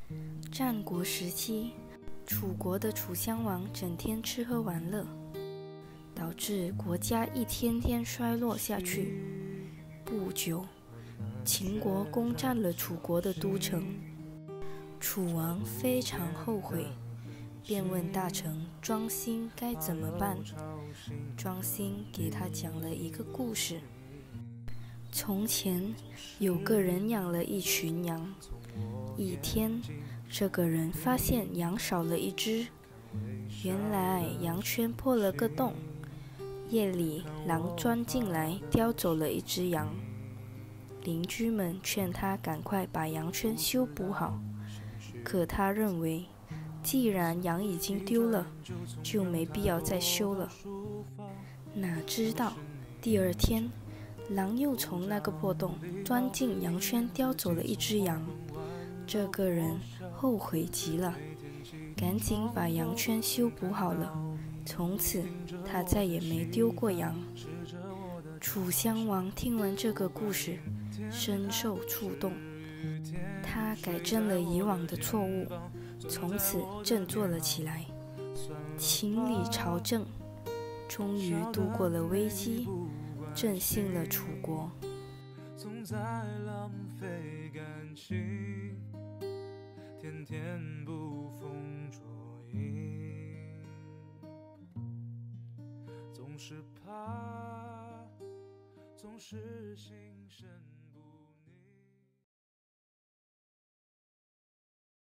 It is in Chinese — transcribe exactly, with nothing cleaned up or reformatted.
战国时期，楚国的楚襄王整天吃喝玩乐，导致国家一天天衰落下去。不久，秦国攻占了楚国的都城，楚王非常后悔，便问大臣庄辛该怎么办。庄辛给他讲了一个故事。从前有个人养了一群羊，一天这个人发现羊少了一只，原来羊圈破了个洞，夜里狼钻进来叼走了一只羊。邻居们劝他赶快把羊圈修补好，可他认为既然羊已经丢了，就没必要再修了。哪知道第二天狼又从那个破洞钻进羊圈叼走了一只羊。这个人后悔极了，赶紧把羊圈修补好了，从此他再也没丢过羊。楚襄王听完这个故事，深受触动，他改正了以往的错误，从此振作了起来，清理朝政，终于度过了危机，振兴了楚国。 总在浪费感情，天天捕风捉影，总是怕，总是心生